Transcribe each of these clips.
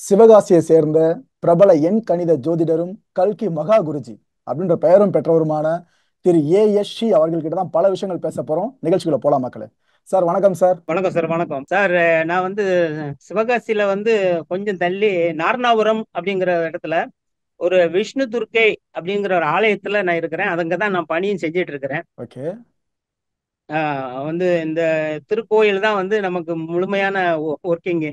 சிவகாசியை சேர்ந்த பிரபல எண் கணித ஜோதிடரும் கல்கி மகா குருஜி அப்படின்ற பெயரும் பெற்றவருமான திரு ஏ.எஸ்.ஷி அவர்கள்கிட்ட தான் பல விஷயங்கள் பேச போறோம். நிகழ்ச்சிக்குள்ள போலாம் மக்களே. சார் வணக்கம் சார். வணக்கம் சார். வணக்கம் சார். நான் வந்து சிவகாசியில வந்து கொஞ்சம் தள்ளி நார்னாபுரம் அப்படிங்கிற இடத்துல ஒரு விஷ்ணு துர்க்கை அப்படிங்கிற ஒரு ஆலயத்துல நான் இருக்கிறேன். அங்க தான் நான் பணியும் செஞ்சுட்டு இருக்கிறேன். ஓகே. வந்து இந்த திருக்கோயில் தான் வந்து நமக்கு முழுமையான ஒர்க்கிங்கு.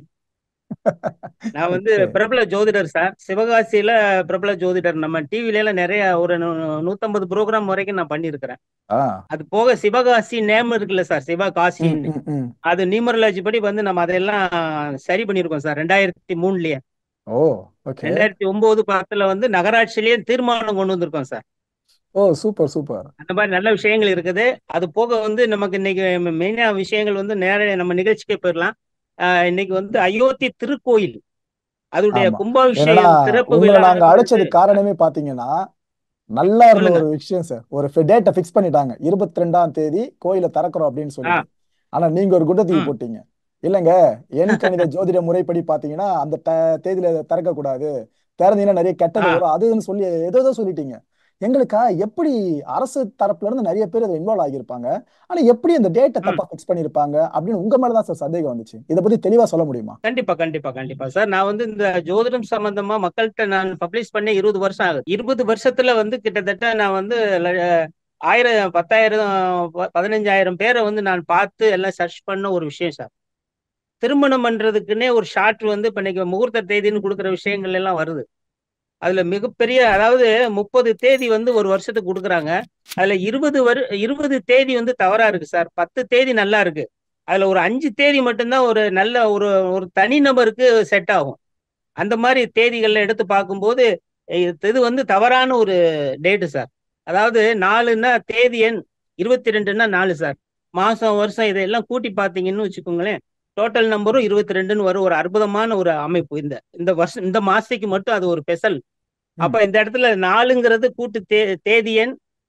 நான் வந்து ஓகே. பிரபல ஜோதிடர் சார். சிவகாசியில பிரபல ஜோதிடர். நம்ம டிவில எல்லாம் நிறைய ஒரு 150 ப்ரோக்ராம் வரைக்கும் நான் பண்ணியிருக்கிறேன். ஆ. அது போக சிவகாசி நேம் இருக்குல்ல சார், ம் சிவகாசின்னு. ம் ம். அது நியூமராலஜி படி வந்து நம்ம அதெல்லாம் சரி பண்ணியிருக்கோம் சார் 2003லயே. ஓ. ஓகே. 2009-10 வந்து நகராட்சியிலேயே தீர்மானம் கொண்டு வந்திருக்கோம் சார். ஓ, சூப்பர் சூப்பர். அந்த மாதிரி நல்ல விஷயங்கள் இருக்குது. அது போக வந்து நமக்கு இன்னைக்கு மெயினா விஷயங்கள் வந்து நேர நம்ம நிகழ்ச்சிக்கே போயிடலாம். இன்னைக்கு வந்து அயோத்தி திருக்கோயில் அதோடைய ஆமா. என்னன்னா, கும்பாபிஷேகம் சிறப்பு உங்களை விழா நாங்க நடந்தது. அழைச்சதுக்கு காரணமே பாத்தீங்கன்னா, நல்லா இருந்த சொல்லுங்க. ஒரு விஷயம் சார். ஒரு டேட்டை ஃபிக்ஸ் பண்ணிட்டாங்க. 22ஆம் தேதி கோயிலை திறக்கிறோம் அப்படின்னு ஆ. சொல்லிட்டு. ஆனா நீங்க ஒரு குண்டை தூக்கி ம். போட்டீங்க. இல்லங்க, எண் கணித ஜோதிட முறைப்படி பாத்தீங்கன்னா அந்த தேதியில திறக்க கூடாது. திறந்தீங்கன்னா நிறைய கெட்டது ஆ. வரும் அதுன்னு சொல்லி ஏதோ சொல்லிட்டீங்க. எங்களுக்கா எப்படி அரசு தரப்புல இருந்து நிறைய பேர் இதில் இன்வால்வ் ஆகியிருப்பாங்க. ஆனா எப்படி அந்த டேட்டை ம். தப்பா ஃபிக்ஸ் பண்ணியிருப்பாங்க அப்படின்னு உங்க மேலதான் சார் சந்தேகம் வந்துச்சு. இதை பத்தி தெளிவா சொல்ல முடியுமா? கண்டிப்பா, கண்டிப்பா, கண்டிப்பா சார். நான் வந்து இந்த ஜோதிடம் சம்பந்தமா மக்கள்கிட்ட நான் பப்ளிஷ் பண்ணி 20 வருஷம் ஆகுது. 20 வருஷத்துல வந்து கிட்டத்தட்ட நான் வந்து 1000, 10,000, 15,000 பேரை வந்து நான் பார்த்து எல்லாம் சர்ச் பண்ண ஒரு விஷயம் சார். திருமணம் பண்றதுக்குன்னே ஒரு ஷார்ட் வந்து இப்ப இன்னைக்கு முகூர்த்த தேதின்னு கொடுக்குற விஷயங்கள் எல்லாம் வருது. அதுல மிகப்பெரிய, அதாவது 30 தேதி வந்து ஒரு வருஷத்துக்கு கொடுக்குறாங்க. அதுல 20 தேதி வந்து தவறா இருக்கு சார். 10 தேதி நல்லா இருக்கு. அதுல ஒரு 5 தேதி மட்டும்தான் ஒரு நல்ல ஒரு ஒரு தனிநபருக்கு செட் ஆகும். அந்த மாதிரி தேதிகள்ல எடுத்து பார்க்கும்போது இது வந்து தவறான ஒரு டேட்டு சார். அதாவது 4ன்னா தேதி எண், 22ன்னா 4 சார். மாசம் வருஷம் இதையெல்லாம் கூட்டி பார்த்தீங்கன்னு வச்சுக்கோங்களேன், டோட்டல் நம்பரும் 22ன்னு வரும். ஒரு அற்புதமான ஒரு அமைப்பு. இந்த இந்த வருஷம் இந்த மாசத்துக்கு மட்டும் அது ஒரு ஸ்பெஷல். அப்ப ம். இந்த இடத்துல 4ங்கிறது கூட்டு தேதி எண்.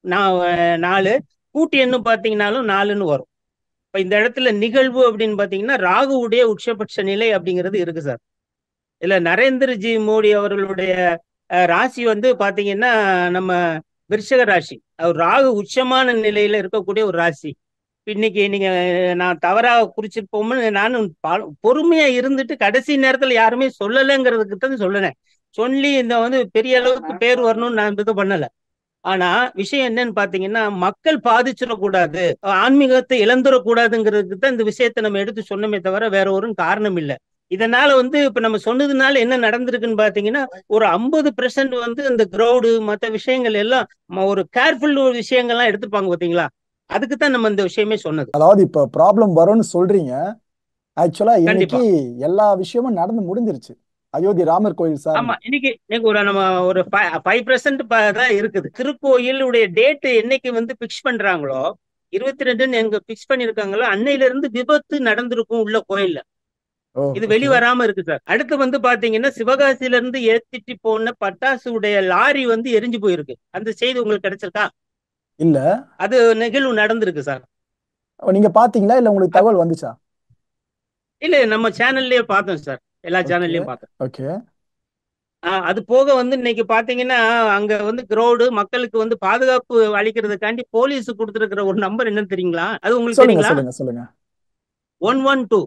4 கூட்டு எண்ணு பார்த்தீங்கன்னாலும் 4ன்னு வரும். இப்ப இந்த இடத்துல நிகழ்வு அப்படின்னு பார்த்தீங்கன்னா ராகுவுடைய உச்சபட்ச நிலை அப்படிங்கிறது இருக்கு சார். இல்ல, நரேந்திரஜி மோடி அவர்களுடைய ராசி வந்து பாத்தீங்கன்னா நம்ம விருஷக ராசி. அவர் ராகு உச்சமான நிலையில இருக்கக்கூடிய ஒரு ராசி. இன்னைக்கு நீங்க நான் தவறாக குறிச்சிருப்போம்னு நானும் பொறுமையா இருந்துட்டு கடைசி நேரத்துல யாருமே சொல்லலைங்கிறதுக்கு தான் சொன்னேன். சொல்லி இந்த வந்து பெரிய அளவுக்கு பேர் வரணும்னு நான் இது பண்ணல. ஆனா விஷயம் என்னன்னு பாத்தீங்கன்னா, மக்கள் பாதிச்சிடக்கூடாது, ஆன்மீகத்தை இழந்துடக்கூடாதுங்கிறதுக்கு தான் இந்த விஷயத்தை நம்ம எடுத்து சொன்னோமே தவிர வேற ஒரு காரணம் இல்லை. இதனால வந்து இப்ப நம்ம சொன்னதுனால என்ன நடந்திருக்குன்னு பாத்தீங்கன்னா, ஒரு 50% வந்து இந்த கிரௌடு மற்ற விஷயங்கள் எல்லாம் ஒரு கேர்ஃபுல் விஷயங்கள்லாம் எடுத்துப்பாங்க பாத்தீங்களா. அதுக்கு தான் நம்ம இந்த விஷயமே சொன்னது. அதாவது இப்ப ப்ராப்ளம் வரும்னு சொல்றீங்க. ஆக்சுவலா இன்னைக்கு கண்டிப்பா. எல்லா விஷயமும் நடந்து முடிஞ்சிருச்சு. அயோத்தி ராமர் கோயில் ஆமா, சார்ந்து. இன்னைக்கு இன்னைக்கு ஒரு நம்ம ஒரு 5% தான் இருக்குது. திருக்கோயிலுடைய டேட் என்னைக்கு வந்து பிக்ஸ் பண்றாங்களோ, 22ன்னு எங்க பிக்ஸ் பண்ணிருக்காங்களோ அன்னையில இருந்து விபத்து நடந்திருக்கும் உள்ள கோயில்ல. ஓ. இது ஓகே. வெளிவராம இருக்கு சார். அடுத்து வந்து பாத்தீங்கன்னா, சிவகாசியில இருந்து ஏத்திட்டு போன பட்டாசு உடைய லாரி வந்து எரிஞ்சு போயிருக்கு. அந்த செய்தி உங்களுக்கு கிடைச்சிருக்கா? இல்ல. அது நிகழ்வு நடந்திருக்கு சார். நீங்க பாத்தீங்களா இல்ல உங்களுக்கு அது தகவல் வந்துச்சா? இல்ல, நம்ம சேனல்லயே பார்த்தோம் சார். எல்லா ஓகே. சேனல்லயும் பார்த்தோம். ஓகே. அது போக வந்து இன்னைக்கு பாத்தீங்கன்னா, அங்க வந்து கிரௌடு மக்களுக்கு வந்து பாதுகாப்பு அளிக்கிறதுக்காண்டி போலீஸ் கொடுத்திருக்கிற ஒரு நம்பர் என்னன்னு தெரியுங்களா? அது உங்களுக்கு சொல்லுங்க தெரியுங்களா? சொல்லுங்க சொல்லுங்க. 112.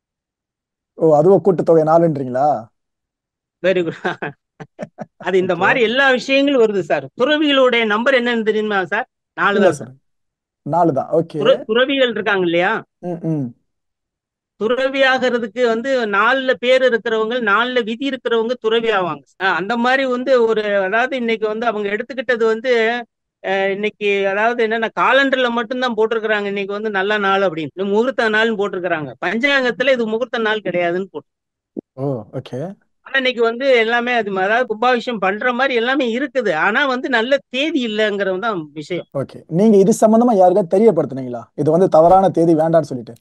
ஓ, அதுவும் கூட்டுத்தொகை 4ன்றீங்களா? Very good. அது இந்த ஓகே. மாதிரி எல்லா விஷயங்களும் வருது சார். துறவிகளுடைய நம்பர் என்னன்னு தெரியுமா சார்? 4 இல்ல தான் சார். சார். 4 தான். ஓகே. துறவிகள் இருக்காங்க இல்லையா? ம் ம். துறவி ஆகிறதுக்கு வந்து 4ல பேர் இருக்கிறவங்க, 4ல விதி இருக்கிறவங்க துறவி ஆவாங்க. அந்த மாதிரி வந்து ஒரு, அதாவது இன்னைக்கு வந்து அவங்க எடுத்துக்கிட்டது வந்து இன்னைக்கு, அதாவது என்னன்னா காலண்டர்ல மட்டும்தான் போட்டிருக்கிறாங்க இன்னைக்கு வந்து நல்ல நாள் அப்படின்னு, முகூர்த்த நாள்னு போட்டிருக்கிறாங்க. பஞ்சாங்கத்துல இது முகூர்த்த நாள் கிடையாதுன்னு போட்டு. ஓ. ஓகே. ஆனா இன்னைக்கு வந்து எல்லாமே அது, அதாவது கும்பாபிஷேகம் பண்ற மாதிரி எல்லாமே இருக்குது. ஆனா வந்து நல்ல தேதி இல்லைங்கிறது தான் விஷயம். ஓகே. நீங்க இது சம்பந்தமா யாருக்காவது தெரியப்படுத்துனீங்களா? இது வந்து தவறான தேதி வேண்டாம்னு சொல்லிட்டு.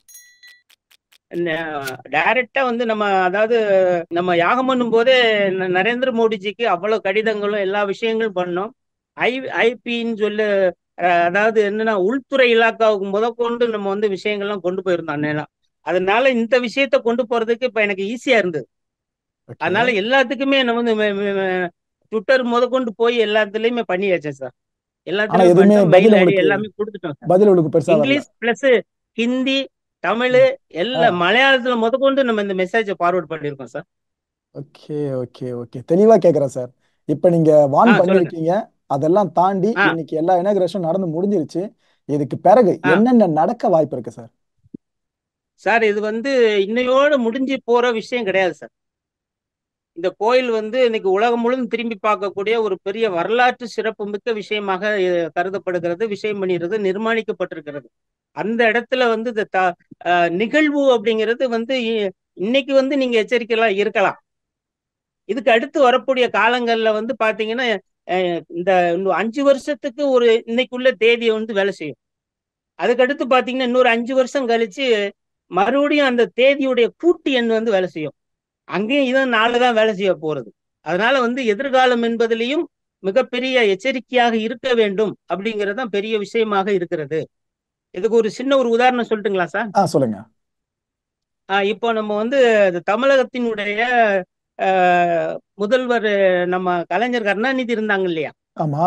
டைரக்டா வந்து நம்ம, அதாவது நம்ம யாகம் பண்ணும் போதே நரேந்திர மோடிஜிக்கு அவ்வளவு கடிதங்களும் எல்லா விஷயங்களும் பண்ணோம். ஐ ஐபின்னு சொல்லு, அதாவது என்னன்னா உள்துறை இலாக்காவுக்கு முதற்கொண்டு நம்ம வந்து விஷயங்கள்லாம் கொண்டு போயிருந்தோம் அன்னையெல்லாம். அதனால இந்த விஷயத்த கொண்டு போறதுக்கு இப்ப எனக்கு ஈஸியா இருந்தது. ஓகே. அதனால எல்லாத்துக்குமே நம்ம வந்து ட்விட்டர் முதற்கொண்டு போய் எல்லாத்துலயுமே பண்ணியாச்சேன் சார். ஆனா எல்லாத்துலயுமே எதுவுமே பண்ணிட்டோம். மெயில் ஐடி எல்லாமே குடுத்துட்டோம் சார். பதில் உங்களுக்கு பெருசா வரல. இங்கிலீஷ் பிளஸ் ஹிந்தி, தமிழ் ம். ஆ. மலையாளத்துல முதற்கொண்டு நம்ம இந்த மெசேஜ ஃபார்வர்ட் பண்ணியிருக்கோம் சார். Okay, okay, okay. தெளிவா கேட்கிறேன் சார். இப்ப நீங்க வார்ன் சொல்லுங்க. பண்ணியிருக்கீங்க. அதெல்லாம் தாண்டி ஆ, இன்னைக்கு எல்லா இனாகுரேஷன் நடந்து முடிஞ்சிருச்சு. இதுக்கு பிறகு ஆ. என்னென்ன நடக்க வாய்ப்பு இருக்கு சார்? சார் இது வந்து இன்னையோட முடிஞ்சு போற விஷயம் கிடையாது சார். இந்த கோயில் வந்து இன்னைக்கு உலகம் முழுவதும் திரும்பி பார்க்கக்கூடிய ஒரு பெரிய வரலாற்று சிறப்புமிக்க விஷயமாக கருதப்படுகிறது. விஷயம் பண்ணிடுறது நிர்மாணிக்கப்பட்டிருக்கிறது. அந்த இடத்துல வந்து இந்த நிகழ்வு அப்படிங்கிறது வந்து இன்னைக்கு வந்து நீங்க எச்சரிக்கையா இருக்கலாம். இதுக்கு அடுத்து வரக்கூடிய காலங்கள்ல வந்து பாத்தீங்கன்னா இந்த இன்னும் 5 வருஷத்துக்கு ஒரு இன்னைக்குள்ள தேதியை வந்து வேலை செய்யும். அதுக்கடுத்து பாத்தீங்கன்னா இன்னொரு 5 வருஷம் கழிச்சு மறுபடியும் அந்த தேதியுடைய கூட்டு எண் வந்து வேலை செய்யும். அங்கேயும் இதான் 4 தான் வேலை செய்ய போறது. அதனால வந்து எதிர்காலம் என்பதிலையும் மிகப்பெரிய எச்சரிக்கையாக இருக்க வேண்டும் அப்படிங்கிறது தான் பெரிய விஷயமாக இருக்கிறது. இதுக்கு ஒரு சின்ன ஒரு உதாரணம் சொல்லட்டுங்களா சார்? சொல்லுங்க. இப்போ நம்ம வந்து தமிழகத்தினுடைய முதல்வர் நம்ம கலைஞர் கருணாநிதி இருந்தாங்க இல்லையா? ஆமா.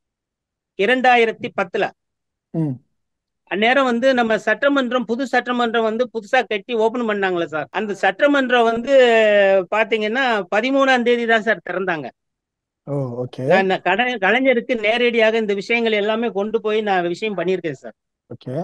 2010ல ம். அந்நேரம் வந்து நம்ம சட்டமன்றம் புது சட்டமன்றம் வந்து புதுசா கட்டி ஓபன் பண்ணாங்களே சார். அந்த சட்டமன்றம் வந்து பாத்தீங்கன்னா 13ஆம் தேதி தான் சார் திறந்தாங்க. ஓ, ஓகே, நான் கலைஞருக்கு நேரடியாக இந்த விஷயங்கள் எல்லாமே கொண்டு போய் நான் விஷயம் பண்ணியிருக்கேன் சார். ஓகே.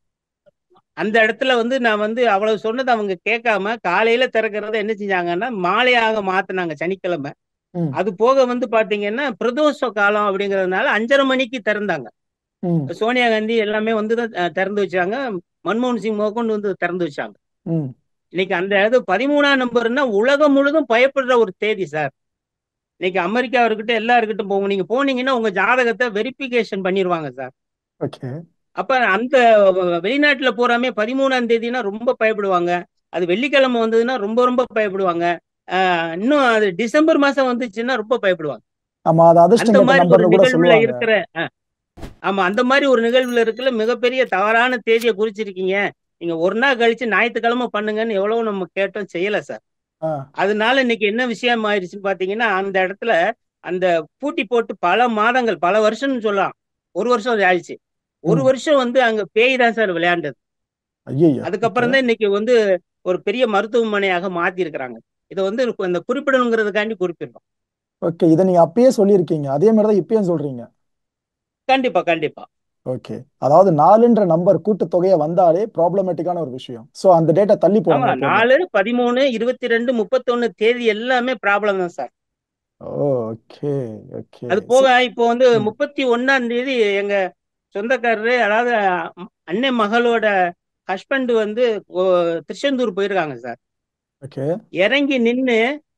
அந்த இடத்துல வந்து நான் வந்து அவ்வளவு சொன்னது அவங்க கேட்காம காலையில திறக்கிறத என்ன செஞ்சாங்கன்னா மாலையாக மாத்தினாங்க சனிக்கிழமை. ம், அது போக வந்து பாத்தீங்கன்னா பிரதோஷ காலம் அப்படிங்கறதுனால 5:30 மணிக்கு திறந்தாங்க. ம், சோனியா காந்தி எல்லாமே வந்து தான் திறந்து வச்சாங்க. மன்மோகன் சிங் முதற்கொண்டு வந்து திறந்து வச்சாங்க. ம். இன்னைக்கு அந்த இது 13ஆம் நம்பர்னா உலகம் முழுதும் பயப்படுற ஒரு தேதி சார். இன்னைக்கு அமெரிக்கா இருக்கட்டும் எல்லா இருக்கட்டும் போங்க, நீங்க போனீங்கன்னா உங்க ஜாதகத்தை வெரிஃபிகேஷன் பண்ணிடுவாங்க சார். ஓகே. அப்ப அந்த வெளிநாட்டுல போறாமே 13ஆம் தேதினா ரொம்ப பயப்படுவாங்க. அது வெள்ளிக்கிழமை வந்ததுன்னா ரொம்ப ரொம்ப பயப்படுவாங்க. இன்னும் அது டிசம்பர் மாசம் வந்துச்சுன்னா ரொம்ப பயப்படுவாங்க. ஆமா, அது அந்த அதிர்ஷ்டம் கெட்ட மாதிரி ஒரு நம்பர்னு கூட நிகழ்வுல சொல்லுவாங்க. இருக்கிற ஆமா அந்த மாதிரி ஒரு நிகழ்வுல இருக்குல்ல மிகப்பெரிய தவறான தேதியை குறிச்சிருக்கீங்க. நீங்க ஒரு நாள் கழிச்சு ஞாயிற்றுக்கிழமை பண்ணுங்கன்னு எவ்வளவு நம்ம கேட்டோம், செய்யல சார். ஆ. அதனால இன்னைக்கு என்ன விஷயம் ஆயிடுச்சுன்னு பாத்தீங்கன்னா அந்த இடத்துல அந்த பூட்டி போட்டு பல மாதங்கள் பல வருஷம்னு சொல்லலாம். ஒரு வருஷம் அது ஆயிடுச்சு. ஒரு ம். வருஷம் வந்து அங்க பேய் தான் சார் விளையாண்டது. ஐயய்யோ! ஓகே, அதுக்கப்புறம் தான் இன்னைக்கு வந்து ஒரு பெரிய மருத்துவமனையாக மாத்தி இருக்கிறாங்க. இதை வந்து இந்த குறிப்பிடணுங்கிறதுக்காண்டி குறிப்பிடுறோம். ஓகே. இத நீங்க அப்பயே சொல்லியிருக்கீங்க. அதே மாரி தான் இப்பயும் சொல்றீங்க. கண்டிப்பா கண்டிப்பா. ஓகே. அதாவது 4ன்ற நம்பர் கூட்டுத்தொகையா வந்தாலே ப்ராப்ளமேட்டிக்கான ஒரு விஷயம். சோ அந்த டேட்ட தள்ளி ஆமா போடணும் எப்பவுமே. 4, 13, 22, 31 தேதி எல்லாமே ப்ராப்ளம் தான் சார். Oh, okay, okay. அது போக இப்போ வந்து 31ஆம் தேதி எங்க சொந்தக்காரரு அதாவது அண்ணன் மகளோட ஹஸ்பண்ட் வந்து திருச்செந்தூர் போயிருக்காங்க சார். ஓகே. இறங்கி நின்று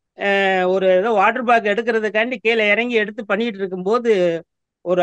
ஒரு ஏதோ வாட்டர் பேக் எடுக்கிறதுக்காண்டி கீழே இறங்கி எடுத்து பண்ணிட்டு இருக்கும்போது ஒரு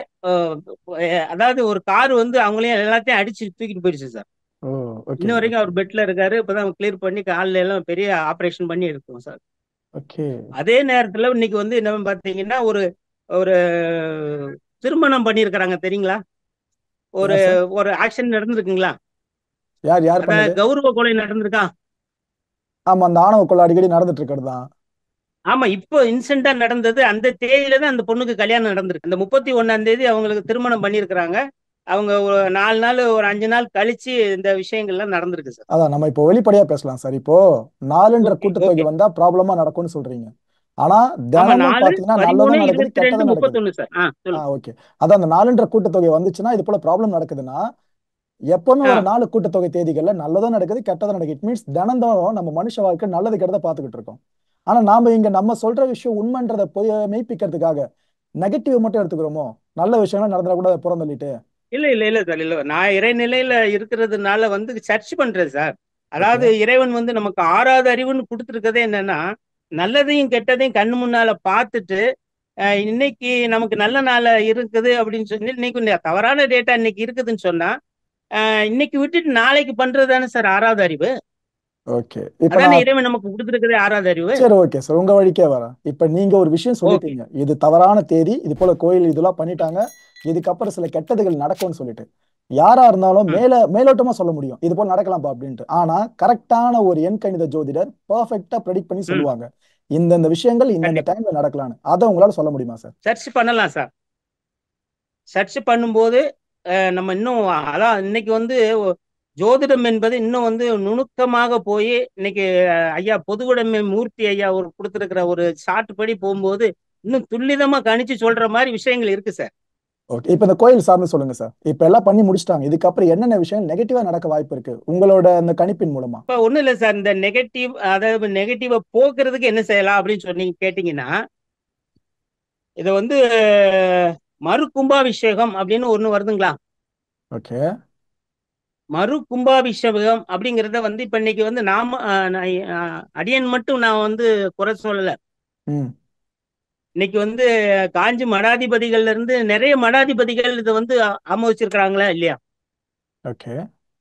அதாவது ஒரு கார் வந்து அவங்களையும் எல்லாத்தையும் அடிச்சு தூக்கிட்டு போயிடுச்சு சார். ஓ, ஓகே, இன்ன வரைக்கும் ஓகே, அவர் பெட்ல இருக்காரு. இப்பதான் கிளியர் பண்ணி காலில் எல்லாம் பெரிய ஆபரேஷன் பண்ணி எடுத்தோம் சார். ஓகே. அதே நேரத்துல இன்னைக்கு வந்து என்ன பாத்தீங்கன்னா ஒரு ஒரு திருமணம் பண்ணியிருக்கிறாங்க தெரியுங்களா? ஒரு யார் சார்? ஒரு ஆக்ஷன் நடந்திருக்குங்களா? யார் யார் அதான் பண்ணது? கௌரவ கொலை நடந்திருக்கா? ஆமா, அந்த ஆணவ கொலை அடிக்கடி நடந்துட்டு இருக்கிறது தான். ஆமா இப்போ இன்சிடென்டா நடந்தது அந்த தேதியில தான் அந்த பொண்ணுக்கு கல்யாணம் நடந்திருக்கு. அந்த 31ஆம் தேதி அவங்களுக்கு திருமணம் பண்ணியிருக்கிறாங்க. அவங்க ஒரு 4 நாள் ஒரு 5 நாள் கழிச்சு இந்த விஷயங்கள்லாம் நடந்திருக்கு சார். அதான் நம்ம இப்போ வெளிப்படையா பேசலாம் சார். இப்போ 4ன்ற ஓகே கூட்டுத்தொகை ஓகே. வந்தா ப்ராப்ளமா நடக்கும்னு சொல்றீங்க. ஆனா ஆமா தினமும் 4, பாத்தீங்கன்னா நல்லதும் 13, நடக்குது, 22, கெட்டதும் நடக்குது. 31 சார். சொல்லுங்க. ஓகே. அதான் அந்த 4ன்ற கூட்டுத்தொகை வந்துச்சுன்னா இது போல ப்ராப்ளம் நடக்குதுன்னா எப்பவுமே ஆ ஒரு 4 கூட்டுத்தொகை தேதிகள்ல நல்லதும் நடக்குது, கெட்டதும் நடக்குது. இட் மீன்ஸ் தினந்தோறும் நம்ம மனுஷ வாழ்க்கை நல்லது கெட்டதை பார்த்துக்கிட்டு இருக்கோம். ஆனா நாம இங்க நம்ம சொல்ற விஷயம் உண்மைன்றதை மெய்ப்பிக்கிறதுக்காக நெகட்டிவ் மட்டும் எடுத்துக்கிறோமோ? நல்ல விஷயம்லாம் நடந்துடக்கூடாது புறந்தள்ளிட்டு. இல்ல இல்ல இல்ல சார் இல்ல. நான் இறைநிலையில இருக்கிறதுனால வந்து சர்ச் பண்றேன் சார். ஓகே, அதாவது இறைவன் வந்து நமக்கு 6வது அறிவுன்னு கொடுத்துருக்கதே என்னன்னா நல்லதையும் கெட்டதையும் கண்ணு முன்னால பார்த்துட்டு இன்னைக்கு நமக்கு நல்ல நாள் இருக்குது அப்படின்னு சொல்லி இன்னைக்கு தவறான டேட்டா இன்னைக்கு இருக்குதுன்னு சொன்னா இன்னைக்கு விட்டுட்டு நாளைக்கு பண்றது தானே சார் 6வது அறிவு. ஓகே. இப்ப அதானே நான் இறைவன் நமக்கு கொடுத்துருக்கதே 6வது அறிவு. சரி, ஓகே சார், உங்க வழிக்கே வரேன். இப்ப நீங்க ஒரு விஷயம் ஓகே. சொல்லிட்டீங்க, இது தவறான தேதி, இது போல கோயில் இதெல்லாம் பண்ணிட்டாங்க, இதுக்கப்புறம் சில கெட்டதுகள் நடக்கும்னு சொல்லிட்டு. யாரா இருந்தாலும் ம், மேலோட்டமா சொல்ல முடியும் இது போல நடக்கலாம்ப்பா அப்படின்ட்டு. ஆனா கரெக்டான ஒரு எண் கணித ஜோதிடர் பெர்ஃபெக்ட்டா ப்ரெடிக்ட் பண்ணி ம். சொல்லுவாங்க இந்தந்த விஷயங்கள் இந்தந்த கண்டிப்பா டைம்ல நடக்கலாம்னு. அதை உங்களால சொல்ல முடியுமா சார்? சர்ச் பண்ணலாம் சார். சர்ச் பண்ணும்போது நம்ம இன்னும் அதான் இன்னைக்கு வந்து ஜோதிடம் என்பது இன்னும் வந்து நுணுக்கமாக போய் இன்னைக்கு ஐயா பொதுவுடைமை மூர்த்தி ஐயா ஒரு கொடுத்துருக்கிற ஒரு சாட்டு படி போகும்போது இன்னும் துல்லிதமா கணிச்சு சொல்ற மாதிரி விஷயங்கள் இருக்கு சார். ஓகே, இப்ப இந்த கோயில் சார்ந்து சொல்லுங்க சார். இப்ப எல்லாம் பண்ணி முடிச்சிட்டாங்க, இதுக்கப்புறம் என்னென்ன விஷயம் நெகட்டிவா நடக்க வாய்ப்பு இருக்கு உங்களோட அந்த கணிப்பின் மூலமா? இப்ப ஒண்ணும் இல்லை சார், இந்த நெகட்டிவ் அதாவது நெகட்டிவை போக்குறதுக்கு என்ன செய்யலாம் அப்படின்னு சொல்லி கேட்டீங்கன்னா, இதை வந்து மறு கும்பாபிஷேகம் அப்படின்னு ஒண்ணு வருதுங்களா? ஓகே. மறு கும்பாபிஷேகம் அப்படிங்கிறத வந்து இப்ப இன்னைக்கு வந்து நாம அடியன் மட்டும் நான் வந்து குறை சொல்லல. ம். இன்னைக்கு வந்து காஞ்சி மடாதிபதிகள்ல இருந்து நிறைய மடாதிபதிகள் இதை வந்து ஆமோதிச்சிருக்கிறாங்களா இல்லையா? ஓகே.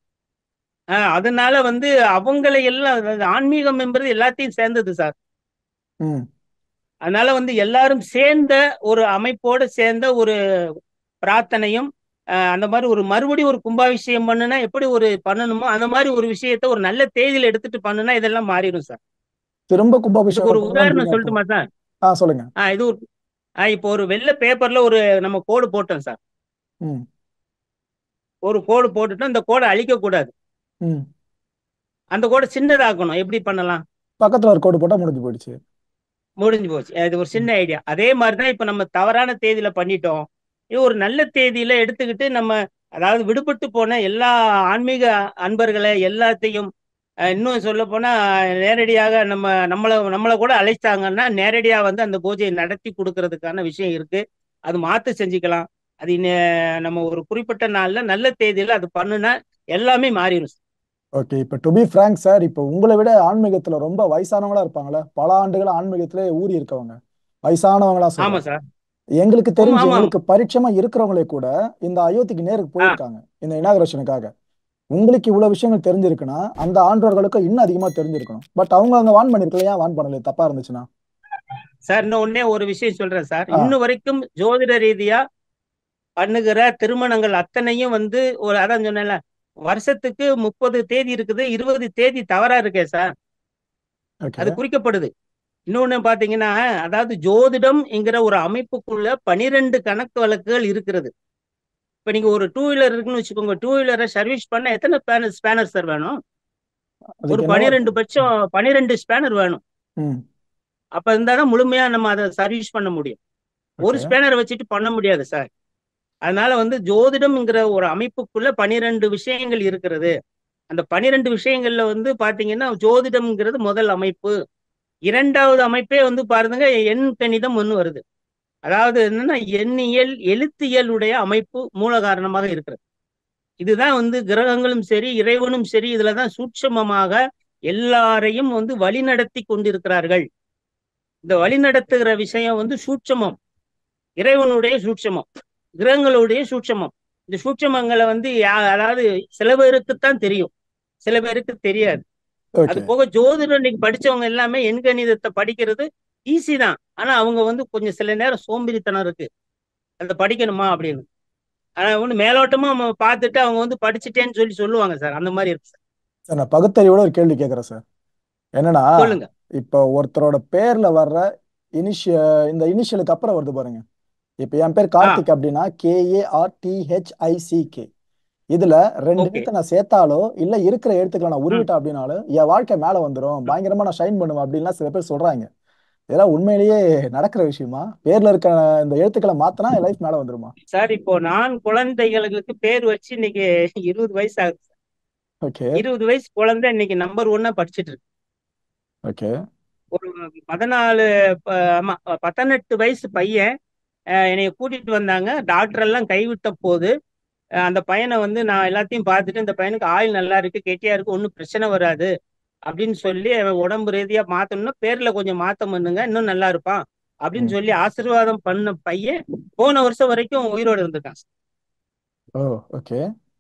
அதனால வந்து அவங்களை எல்லாம் அதாவது ஆன்மீகம் என்பது எல்லாத்தையும் சேர்ந்தது சார். ம். அதனால வந்து எல்லாரும் சேர்ந்த ஒரு அமைப்போடு சேர்ந்த ஒரு பிரார்த்தனையும் அந்த மாதிரி ஒரு மறுபடியும் ஒரு கும்பாபிஷேகம் பண்ணுனா எப்படி ஒரு பண்ணணுமோ அந்த மாதிரி ஒரு விஷயத்த ஒரு நல்ல தேதியில எடுத்துட்டு பண்ணுனா இதெல்லாம் மாறிடும் சார். திரும்ப இதுக்கு கும்பாபிஷேகம் ஒரு உதாரணம் பண்ணணும்ன்றீங்க அப்போ? சொல்லட்டுமா சார்? சொல்லுங்க. இது ஒரு இப்போ ஒரு வெள்ளை பேப்பர்ல ஒரு நம்ம கோடு போட்டோம் சார். ம். ஒரு கோடு போட்டுட்டோம், இந்த கோடை அழிக்க கூடாது. ம். அந்த கோடை சின்னதாக்கணும். எப்படி பண்ணலாம்? பக்கத்துல ஒரு கோடு போட்டா முடிஞ்சு போயிடுச்சு. முடிஞ்சு போச்சு. இது ஒரு ம். சின்ன ஐடியா. அதே மாதிரி தான் இப்ப நம்ம தவறான தேதியில பண்ணிட்டோம். இது ஒரு நல்ல தேதியில எடுத்துக்கிட்டு நம்ம அதாவது விடுபட்டு போன எல்லா ஆன்மீக அன்பர்களை எல்லாத்தையும் இன்னும் சொல்ல போனா நேரடியாக நம்மள நம்மள கூட அழைச்சாங்கன்னா நேரடியா வந்து அந்த பூஜையை நடத்தி கொடுக்கறதுக்கான விஷயம் இருக்கு. அது மாத்து செஞ்சுக்கலாம். அது நம்ம ஒரு குறிப்பிட்ட நாள்ல நல்ல தேதியில அது பண்ணுனா எல்லாமே மாறிடும். ஓகே, இப்ப டு பி ஃப்ராங்க் சார், இப்ப உங்களை விட ஆன்மீகத்துல ரொம்ப வயசானவங்களா இருப்பாங்களே, பல ஆண்டுகளா ஆன்மீகத்திலே ஊறி இருக்கவங்க, வயசானவங்களா ஆமா சொல்றேன், சார். எங்களுக்கு ஆமா, தெரிஞ்சு ஆமா, ஆமா. எங்களுக்கு பரிச்சயமா இருக்கிறவங்களே கூட இந்த அயோத்திக்கு நேருக்கு ஆ போயிருக்காங்க இந்த இனாகரேஷனுக்காக. உங்களுக்கு இவ்வளவு விஷயங்கள் தெரிஞ்சிருக்குன்னா அந்த ஆன்றோர்களுக்கு இன்னும் அதிகமா தெரிஞ்சிருக்கணும். பட் அவங்க அங்க வான் பண்ணிருக்கல, ஏன் வான் பண்ணல தப்பா இருந்துச்சுன்னா? சார், இன்னும் ஒண்ணே ஒரு விஷயம் சொல்றேன் சார். ஆ. இன்னும் வரைக்கும் ஜோதிட ரீதியா பண்ணுகிற திருமணங்கள் அத்தனையும் வந்து ஒரு அதான் சொன்னேன்ல, வருஷத்துக்கு 30 தேதி இருக்குது, 20 தேதி தவறா இருக்கே சார். ஓகே. அது குறிக்கப்படுது. இன்னொன்னு பாத்தீங்கன்னா, அதாவது ஜோதிடம் என்கிற ஒரு அமைப்புக்குள்ள 12 கணக்கு வழக்குகள் இருக்கிறது. இப்ப நீங்க ஒரு டூ வீலர் இருக்குன்னு வச்சுக்கோங்க. டூ வீலரை சர்வீஸ் பண்ண எத்தனை ஸ்பேனர் சார் வேணும்? ஒரு அதுக்கு என்னவோ 12 பட்சம் 12 ஸ்பேனர் வேணும். ம். அப்ப இருந்தாதான் முழுமையா நம்ம அதை சர்வீஸ் பண்ண முடியும். ஒரு ஓகே. ஸ்பேனரை வச்சுட்டு பண்ண முடியாது சார். அதனால வந்து ஜோதிடம்ங்கிற ஒரு அமைப்புக்குள்ள 12 விஷயங்கள் இருக்கிறது. அந்த 12 விஷயங்கள்ல வந்து பாத்தீங்கன்னா ஜோதிடம்ங்கிறது முதல் அமைப்பு. இரண்டாவது அமைப்பே வந்து பாருங்க எண் கணிதம் ஒண்ணு வருது. அதாவது என்னன்னா எண்ணியல் எழுத்தியலுடைய அமைப்பு மூல காரணமாக இருக்கிறது. இதுதான் வந்து கிரகங்களும் சரி இறைவனும் சரி இதுலதான் சூட்சமமாக எல்லாரையும் வந்து வழிநடத்தி கொண்டிருக்கிறார்கள். இந்த வழிநடத்துகிற விஷயம் வந்து சூட்சமம், இறைவனுடைய சூட்சமம், கிரகங்களுடைய சூட்சமம். இந்த சூட்சமங்களை வந்து அதாவது சில பேருக்குத்தான் தெரியும், சில பேருக்கு தெரியாது. அது ஓகே. போக ஜோதிடம் இன்னைக்கு படிச்சவங்க எல்லாமே எண்கணிதத்தை படிக்கிறது ஈஸி தான். ஆனா அவங்க வந்து கொஞ்சம் சில நேரம் சோம்பேறித்தனம் இருக்கு, அதை படிக்கணுமா அப்படின்னு. ஆனா ஒண்ணு மேலோட்டமா நம்ம பார்த்துட்டு அவங்க வந்து படிச்சுட்டேன்னு சொல்லி சொல்லுவாங்க சார். அந்த மாதிரி இருக்கு சார். சார், நான் பகுத்தறிவோட ஒரு கேள்வி கேட்கறேன் சார். என்னன்னா, சொல்லுங்க. இப்போ ஒருத்தரோட பேர்ல வர்ற இந்த இனிஷியலுக்கு அப்புறம் வருது பாருங்க. இப்ப என் பேர் ஆ கார்த்திக் அப்படின்னா KARTHICK. இதுல ரெண்டு ஓகே. எழுத்தை நான் சேர்த்தாலோ இல்ல இருக்கிற எழுத்துக்களை நான் ம் உருவிட்டேன் அப்படின்னாலும் என் வாழ்க்கை மேல வந்துடும், ம். பயங்கரமா நான் ஷைன் பண்ணுவேன் அப்படின்லாம் சில பேர் சொல்றாங்க. இதெல்லாம் உண்மையிலேயே நடக்கிற விஷயமா? பேர்ல இருக்க இந்த எழுத்துக்களை மாத்தினா என் லைஃப் மேல வந்துருமா? சார், இப்போ நான் குழந்தைகளுக்கு பேர் வச்சு இன்னைக்கு 20 வயசு ஆகுது. ஓகே. 20 வயசு குழந்தை இன்னைக்கு நம்பர் ஒன்னா படிச்சுட்டு இருக்கு. ஓகே. ஒரு 14 ஆமா 18 வயசு பையன் என்னைய கூட்டிட்டு வந்தாங்க. டாக்டர் எல்லாம் கைவிட்ட போது அந்த பையனை வந்து நான் எல்லாத்தையும் பார்த்துட்டு இந்த பையனுக்கு ஆயுள் நல்லா இருக்கு, கெட்டியா இருக்கு, ஒன்றும் பிரச்சனை வராது அப்படின்னு சொல்லி அவன் உடம்பு ரீதியா மாத்தணும்னா பேர்ல கொஞ்சம் மாத்தம் பண்ணுங்க, இன்னும் நல்லா இருப்பான் அப்படின்னு ம். சொல்லி ஆசீர்வாதம் பண்ண பையன் போன வருஷம் வரைக்கும் உயிரோடு இருந்திருக்கான். ஓ. ஓகே.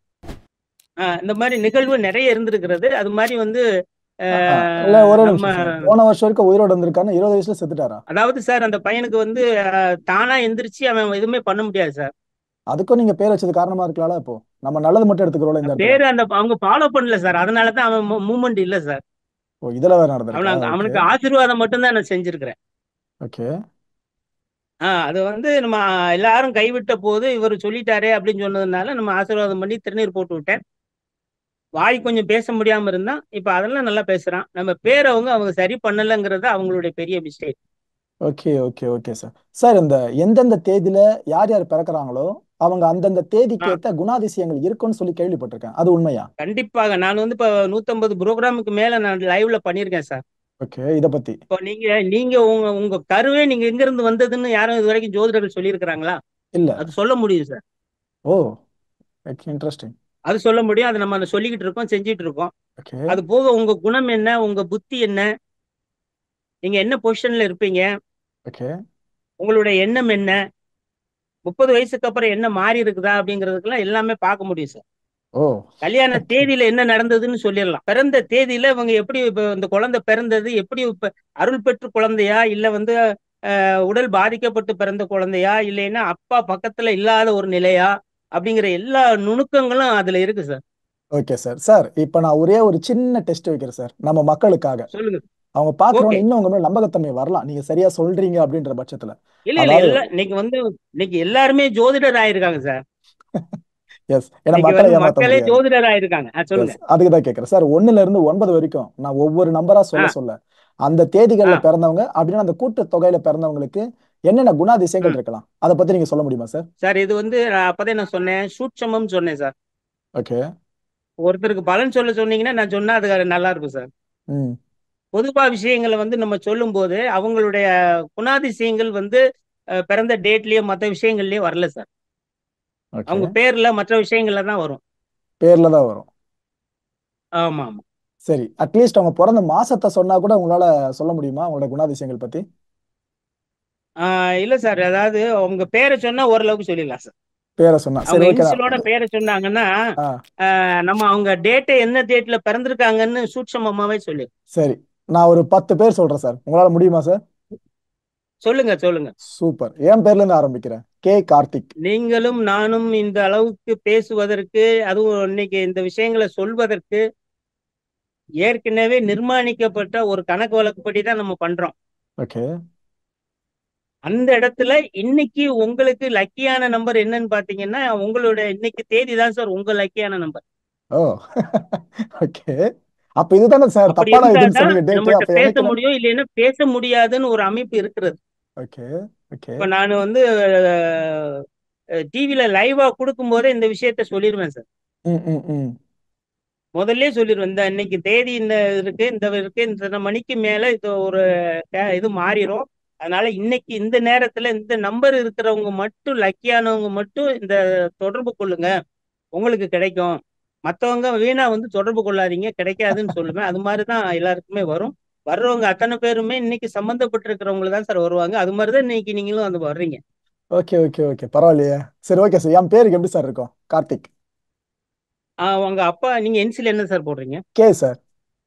இந்த மாதிரி நிகழ்வு நிறைய இருந்திருக்கிறது. அது மாதிரி வந்து இல்ல, ஒரே நம்ம நிமிஷம் சார். போன வருஷம் வரைக்கும் உயிரோட இருந்திருக்காருன்னு 20 வயசுல செத்துட்டாரா? அதாவது சார் அந்த பையனுக்கு வந்து தானா எந்திரிச்சு அவன் எதுவுமே பண்ண முடியாது சார். அதுக்கும் நீங்க பேர் வச்சது காரணமா இருக்கலாம்ல. இப்போ நம்ம நல்லது மட்டும் எடுத்துக்கிறோம்ல இந்த இடத்துல. பேரு அவங்க ஃபாலோ பண்ணல சார், அதனாலதான் அவன் மூவ்மெண்ட் இல்ல சார். ஓ, இதுல வேற நடந்திருக்கா? ஓகே. அவனுக்கு ஆசீர்வாதம் மட்டும்தான் நான் செஞ்சிருக்கிறேன். ஓகே. அது வந்து நம்ம எல்லாரும் கைவிட்ட போது இவர் சொல்லிட்டாரே அப்படின்னு சொன்னதுனால நம்ம ஆசீர்வாதம் பண்ணி திருநீர் போட்டு விட்டேன். வாய் கொஞ்சம் பேச முடியாம இருந்தான், இப்ப அதெல்லாம் நல்லா பேசுறான். நம்ம பேரை அவங்க சரி பண்ணலங்கிறது அவங்களுடைய பெரிய mistake. Okay okay okay sir. Sir, இந்த எந்தெந்த தேதியில யார் யார் பிறக்கறாங்களோ அவங்க அந்தந்த தேதிக்கு ஏத்த குணாதிசயங்கள் இருக்குன்னு சொல்லி கேள்விப்பட்டிருக்கேன். அது உண்மையா? கண்டிப்பாக நான் வந்து இப்ப 150 ப்ரோக்ராமுக்கு மேல நான் லைவ்ல பண்ணியிருக்கேன் சார். ஓகே, இத பத்தி. இப்போ நீங்க நீங்க உங்க உங்க கருவே நீங்க எங்க இருந்து வந்ததுன்னு யாரும் இது வரைக்கும் ஜோதிடர்கள் சொல்லியிருக்கிறாங்களா? இல்ல. அது சொல்ல முடியும் சார். ஓ, இன்ட்ரெஸ்டிங். அது சொல்ல முடியும். அதை நம்ம சொல்லிக்கிட்டு இருக்கோம், செஞ்சுட்டு இருக்கோம். ஓகே. அது போக உங்க குணம் என்ன, உங்க புத்தி என்ன, நீங்க என்ன பொசிஷன்ல இருப்பீங்க, ஓகே. உங்களுடைய எண்ணம் என்ன, 30 வயசுக்கு அப்புறம் என்ன மாறி இருக்குதா அப்படிங்கிறதுக்கெல்லாம் எல்லாமே பார்க்க முடியும் சார். ஓ. கல்யாண ஓகே. தேதியில என்ன நடந்ததுன்னு சொல்லிடலாம். பிறந்த தேதியில இவங்க எப்படி இப்ப இந்த குழந்தை பிறந்தது, எப்படி இப்ப அருள் பெற்று குழந்தையா, இல்ல வந்து உடல் பாதிக்கப்பட்டு பிறந்த குழந்தையா, இல்லைன்னா அப்பா பக்கத்துல இல்லாத ஒரு நிலையா, அப்படிங்கிற எல்லா நுணுக்கங்களும் அதுல இருக்கு சார். Okay sir. சார், இப்ப நான் ஒரே ஒரு சின்ன டெஸ்ட் வைக்கிறேன் சார், நம்ம மக்களுக்காக. சொல்லுங்க. அவங்க ஓகே. பாக்குறவங்க இன்னும் உங்க மேல நம்பகத்தன்மை வரலாம், நீங்க சரியா சொல்றீங்க அப்படின்ற பட்சத்துல. இல்ல இல்ல அதாவது இன்னைக்கு எல்லாருமே ஜோதிடர் ஆயிருக்காங்க சார். எஸ், ஏன்னா இன்னைக்கு மக்களை வந்து ஏமாத்த மக்களே முடியாது. ஜோதிடர் ஆயிருக்காங்க. சொல்லுங்க. எஸ், அதுக்கு தான் கேட்கிறேன் சார். 1ல இருந்து 9 வரைக்கும் நான் ஒவ்வொரு நம்பரா ஆ சொல்ல சொல்ல அந்த ஆ தேதிகள்ல பிறந்தவங்க அப்படின்னா அந்த கூட்டு தொகையில பிறந்தவங்களுக்கு என்னென்ன ஆ குணாதிசயங்கள் இருக்கலாம், அதை பத்தி நீங்க சொல்ல முடியுமா சார்? சார், இது வந்து அப்பதான் நான் சொன்னேன், சூட்சமம் சொன்னேன் சார். ஓகே. ஒருத்தருக்கு பலன் சொல்ல சொன்னீங்கன்னா நான் சொன்னா அது நல்லா இருக்கும் சார். ம். பொதுவா விஷயங்களை வந்து நம்ம சொல்லும்போது அவங்களுடைய குணாதிசயங்கள் வந்து பிறந்த டேட்லயோ மற்ற விஷயங்கள்லயோ வரல சார். ஓகே. அவங்க பேர்ல மற்ற விஷயங்கள்ல தான் வரும். பேர்ல தான் வரும். ஆமா ஆமா. சரி, அட்லீஸ்ட் அவங்க பிறந்த மாசத்தை சொன்னா கூட உங்களால சொல்ல முடியுமா உங்களோட குணாதிசயங்கள் பத்தி? இல்ல சார், அதாவது அவங்க பேரை சொன்னா ஓரளவுக்கு சொல்லிடலாம் சார். பேரை சொன்னா அவங்க சரி, ஓகே. இன்சிலோட பேரை சொன்னாங்கன்னா ஆ, நம்ம அவங்க டேட்டை என்ன டேட்ல பிறந்திருக்காங்கன்னு சூட்சமமாவே சொல்லி. சரி. நான் ஒரு 10 பேர் சொல்றேன் சார், உங்களால முடியுமா சார்? சொல்லுங்க சொல்லுங்க. சூப்பர். என் பேர்ல இருந்து ஆரம்பிக்கிறேன். கே கார்த்திக். நீங்களும் நானும் இந்த அளவுக்கு பேசுவதற்கு, அதுவும் இன்னைக்கு இந்த விஷயங்களை சொல்வதற்கு ஏற்கனவே நிர்மாணிக்கப்பட்ட ஒரு கணக்கு வழக்குப்படி தான் நம்ம பண்றோம். ஓகே. அந்த இடத்துல இன்னைக்கு உங்களுக்கு லக்கியான நம்பர் என்னன்னு பாத்தீங்கன்னா, உங்களோட இன்னைக்கு தேதி தான் சார் உங்க லக்கியான நம்பர். ஓ. ஓகே. அப்ப இதுதானே சார் அப்படி தப்பான இதுன்னு இருந்தாதான் சொன்னீங்க டேட், நம்மகிட்ட அப்ப பேச எனக்கு என்ன? முடியும், இல்லைன்னா பேச முடியாதுன்னு ஒரு அமைப்பு இருக்கிறது. ஓகே. ஓகே. இப்ப நான் வந்து டிவில லைவா கொடுக்கும் போதே இந்த விஷயத்த சொல்லிடுவேன் சார். ம் ம் ம் முதல்ல சொல்லிடுவேன், இந்த இன்னைக்கு தேதி இந்த இருக்கு, இந்த இருக்கு, இந்த மணிக்கு மேல இது ஒரு இது மாறிடும். அதனால இன்னைக்கு இந்த நேரத்துல இந்த நம்பர் இருக்கிறவங்க மட்டும், லக்கியானவங்க மட்டும் இந்த தொடர்பு கொள்ளுங்க, உங்களுக்கு கிடைக்கும். மற்றவங்க வீணா வந்து தொடர்பு கொள்ளாதீங்க, கிடைக்காதுன்னு சொல்லுவேன். அது மாதிரிதான் எல்லாருக்குமே வரும். வர்றவங்க அத்தனை பேருமே இன்னைக்கு சம்மந்தப்பட்டு இருக்கிறவங்க தான் சார் வருவாங்க. அது மாதிரிதான் இன்னைக்கு நீங்களும் வந்து வர்றீங்க. ஓகே ஓகே ஓகே, பரவாயில்லையே. சரி, ஓகே சார். என் பேருக்கு எப்படி சார் இருக்கும்? கார்த்திக். உங்க அப்பா நீங்க என்சில் என்ன சார் போடுறீங்க? K sir.